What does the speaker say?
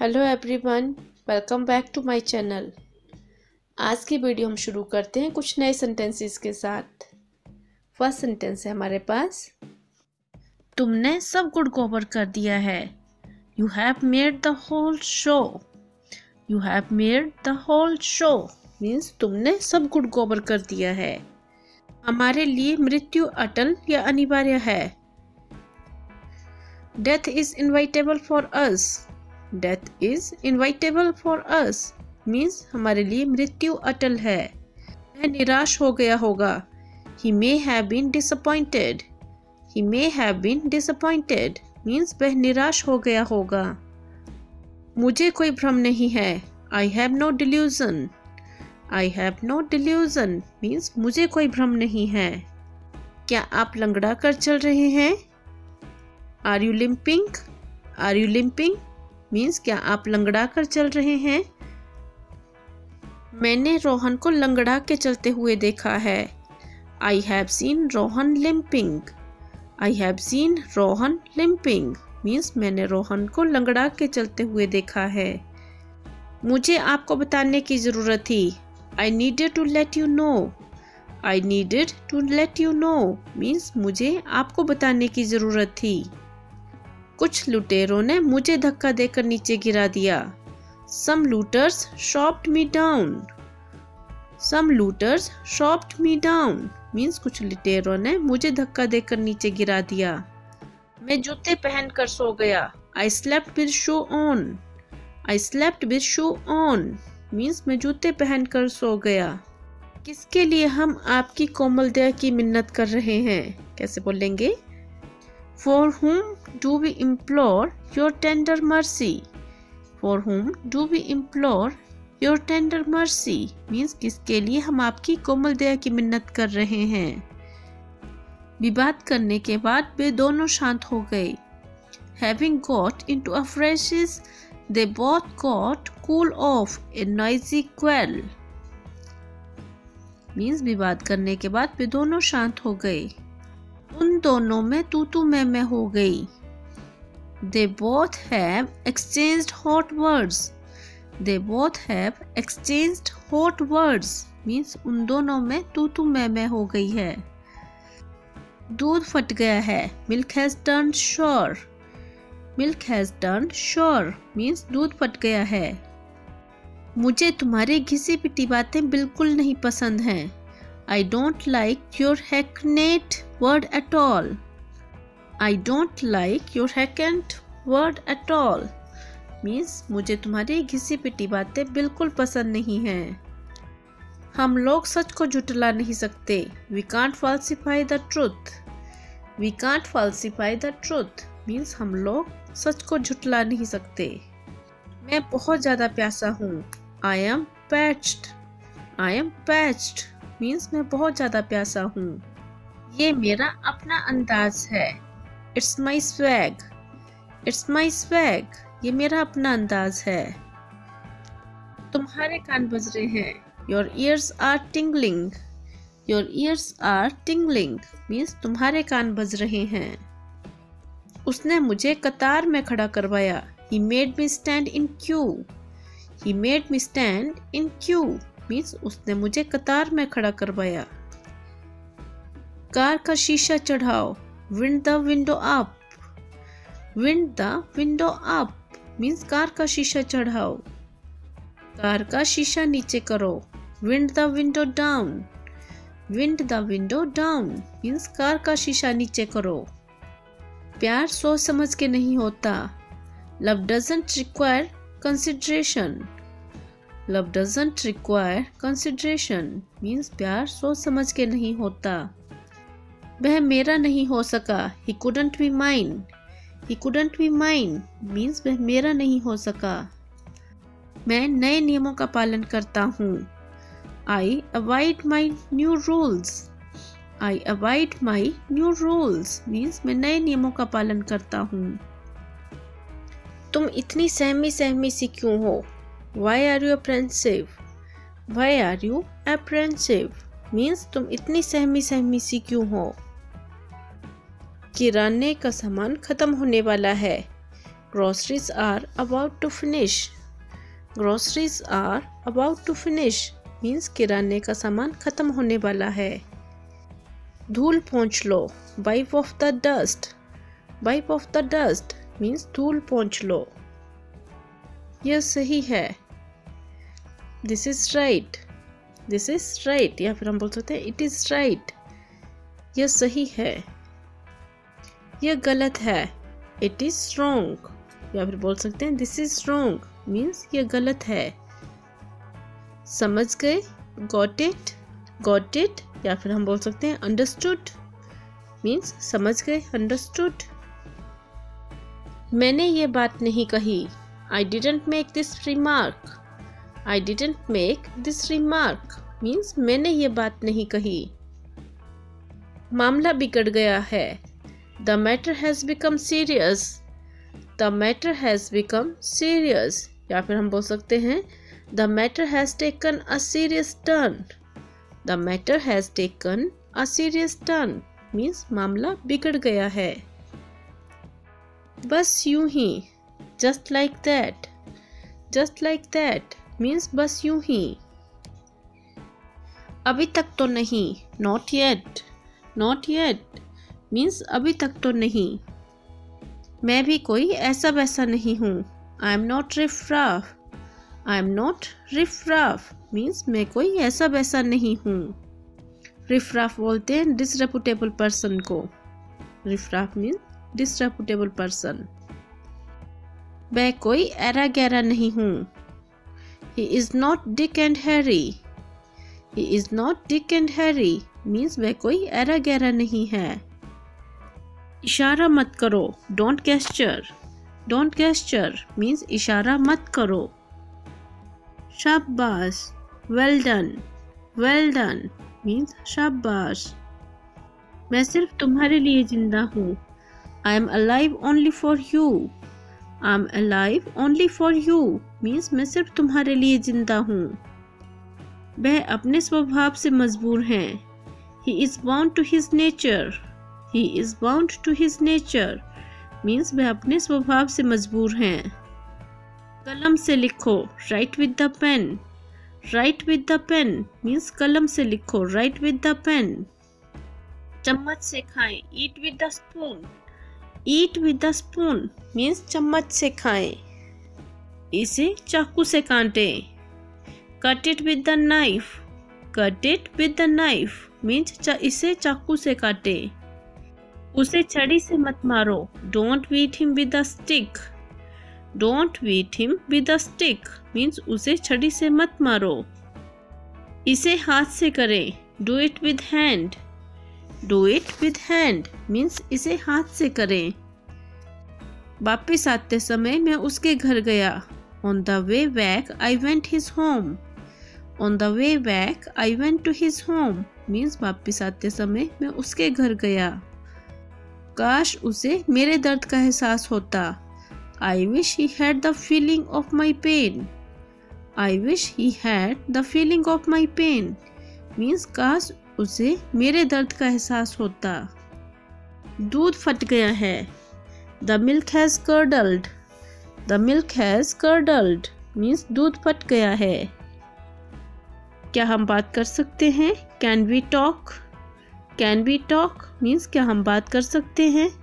Hello everyone, welcome back to my channel. आज की video हम शुरू करते हैं कुछ नए सेंटेंसेस के साथ। फर्स्ट सेंटेंस है हमारे पास, तुमने सब गुड़ गोबर कर दिया है। You have made the whole show. You have made the whole show means तुमने सब गुड़ गोबर कर दिया है। हमारे लिए मृत्यु अटल या अनिवार्य है। Death is inevitable for us. Death is inevitable for us means हमारे लिए मृत्यु अटल है। वह निराश हो गया होगा। He may have been disappointed. He may have been disappointed means वह निराश हो गया होगा। मुझे कोई भ्रम नहीं है। I have no delusion. I have no delusion means मुझे कोई भ्रम नहीं है। क्या आप लंगड़ा कर चल रहे हैं? Are you limping? Are you limping? Means क्या आप लंगड़ा कर चल रहे हैं? मैंने रोहन को लंगड़ा के चलते हुए देखा है। I have seen Rohan limping. I have seen Rohan limping means मैंने रोहन को लंगड़ा के चलते हुए देखा है। मुझे आपको बताने की ज़रूरत थी। I needed to let you know. I needed to let you know means मुझे आपको बताने की ज़रूरत थी। कुछ लुटेरों ने मुझे धक्का देकर नीचे गिरा दिया। Some looters shot me down. Some looters shot me down means कुछ लुटेरों ने मुझे धक्का देकर नीचे गिरा दिया। मैं जूते पहनकर सो गया। I slept with shoe on. I slept with shoe on means मैं जूते पहनकर सो गया। किसके लिए हम आपकी कोमल दया की मिन्नत कर रहे हैं? कैसे बोलेंगे? For whom do we implore your tender mercy? For whom do we implore your tender mercy? Means किसके लिए हम आपकी कोमल दया की मिन्नत कर रहे हैं। विवाद करने के बाद वे दोनों शांत हो गए। Having got into a phrases, they both got cool off a noisy quarrel. Means विवाद करने के बाद वे दोनों शांत हो गए। उन दोनों में तू मैं हो गई। They both have exchanged hot words. They both have exchanged hot words means उन दोनों में तू मैं हो गई है। दूध फट गया है। Milk has turned sour. Milk has turned sour means दूध फट गया है। मुझे तुम्हारी घिसी पिटी बातें बिल्कुल नहीं पसंद हैं। I don't like your hackneyed word at all. I don't like your hackneyed word at all means मुझे तुम्हारी घिसी पिटी बातें बिल्कुल पसंद नहीं हैं। हम लोग सच को झुठला नहीं सकते। We can't falsify the truth. We can't falsify the truth means हम लोग सच को झुठला नहीं सकते। मैं बहुत ज़्यादा प्यासा हूँ। I am parched. I am parched means मैं बहुत ज़्यादा प्यासा हूँ। ये मेरा अपना अंदाज है। It's my swag. It's my swag ये मेरा अपना अंदाज है। तुम्हारे कान बज रहे हैं। Your ears are tingling. Your ears are tingling means तुम्हारे कान बज रहे हैं। उसने मुझे कतार में खड़ा करवाया। He made me stand in queue. He made me stand in queue means उसने मुझे कतार में खड़ा करवाया। कार का शीशा चढ़ाओ। Wind the window up. Wind the window up means car का शीशा चढ़ाओ। कार का शीशा नीचे करो। Wind the window down. Wind the window down means car का शीशा नीचे करो। प्यार सोच समझ के नहीं होता। Love doesn't require consideration. Love doesn't require consideration means प्यार सोच समझ के नहीं होता। वह मेरा नहीं हो सका। He couldn't be mine. He couldn't be mine means वह मेरा नहीं हो सका। मैं नए नियमों का पालन करता हूँ। I avoid my new rules. I avoid my new rules means मैं नए नियमों का पालन करता हूँ। तुम इतनी सहमी सी क्यों हो? Why are you apprehensive? Why are you apprehensive? Means तुम इतनी सहमी सी क्यों हो? किराने का सामान खत्म होने वाला है। Groceries are about to finish. Groceries are about to finish means किराने का सामान खत्म होने वाला है। धूल पोंछ लो, wipe off the dust. Wipe off the dust means धूल पोंछ लो। यह सही है। This is right. This is right या फिर हम बोल सकते हैं it is right. यह सही है। यह गलत है। It is wrong या फिर बोल सकते हैं this is wrong means यह गलत है। समझ गए, got it या फिर हम बोल सकते हैं understood means समझ गए, understood। मैंने ये बात नहीं कही। I didn't make this remark. I didn't make this remark means मैंने ये बात नहीं कही। मामला बिगड़ गया है। The matter has become serious. The matter has become serious या फिर हम बोल सकते हैं The matter has taken a serious turn. The matter has taken a serious turn means मामला बिगड़ गया है। बस यूं ही just like that. Just like that means बस यूं ही। अभी तक तो नहीं not yet. Not yet means अभी तक तो नहीं। मैं भी कोई ऐसा वैसा नहीं हूँ। I am not riff-raff. I am not riff-raff means मैं कोई ऐसा वैसा नहीं हूँ। riff-raff बोलते हैं disreputable person को। riff-raff means disreputable person। मैं कोई ऐरा गैरा नहीं हूँ। He is not Dick and Harry. He is not Dick and Harry means वह कोई ऐरा गैरा नहीं है। इशारा मत करो don't gesture. Don't gesture means इशारा मत करो। शाबाश well done. Well done means शाबाश। मैं सिर्फ तुम्हारे लिए जिंदा हूँ। I am alive only for you. I am alive only for you means मैं सिर्फ तुम्हारे लिए जिंदा हूँ। वह अपने स्वभाव से मजबूर हैं। He is bound to his nature. He is bound to his nature means वह अपने स्वभाव से मजबूर हैं। कलम से लिखो write with the pen. Write with the pen means कलम से लिखो write with the pen। चम्मच से खाएं eat with the spoon. Eat with the spoon means चम्मच से खाएं। इसे चाकू से काटें। Cut it with the knife. Cut it with the knife means इसे चाकू से काटें। उसे छड़ी से मत मारो। Don't beat him with a stick. Don't beat him with a stick means उसे छड़ी से मत मारो। इसे हाथ से करें। Do it with hand. Do it with hand means इसे हाथ से करें। वापस आते समय मैं उसके घर गया। On the way back I went his home. On the way back I went to his home means वापस आते समय मैं उसके घर गया। काश उसे मेरे दर्द का एहसास होता। I wish he had the feeling of my pain. I wish he had the feeling of my pain means काश उसे मेरे दर्द का एहसास होता। दूध फट गया है। The milk has curdled. The milk has curdled means दूध फट गया है। क्या हम बात कर सकते हैं? Can we talk? Can we talk means क्या हम बात कर सकते हैं?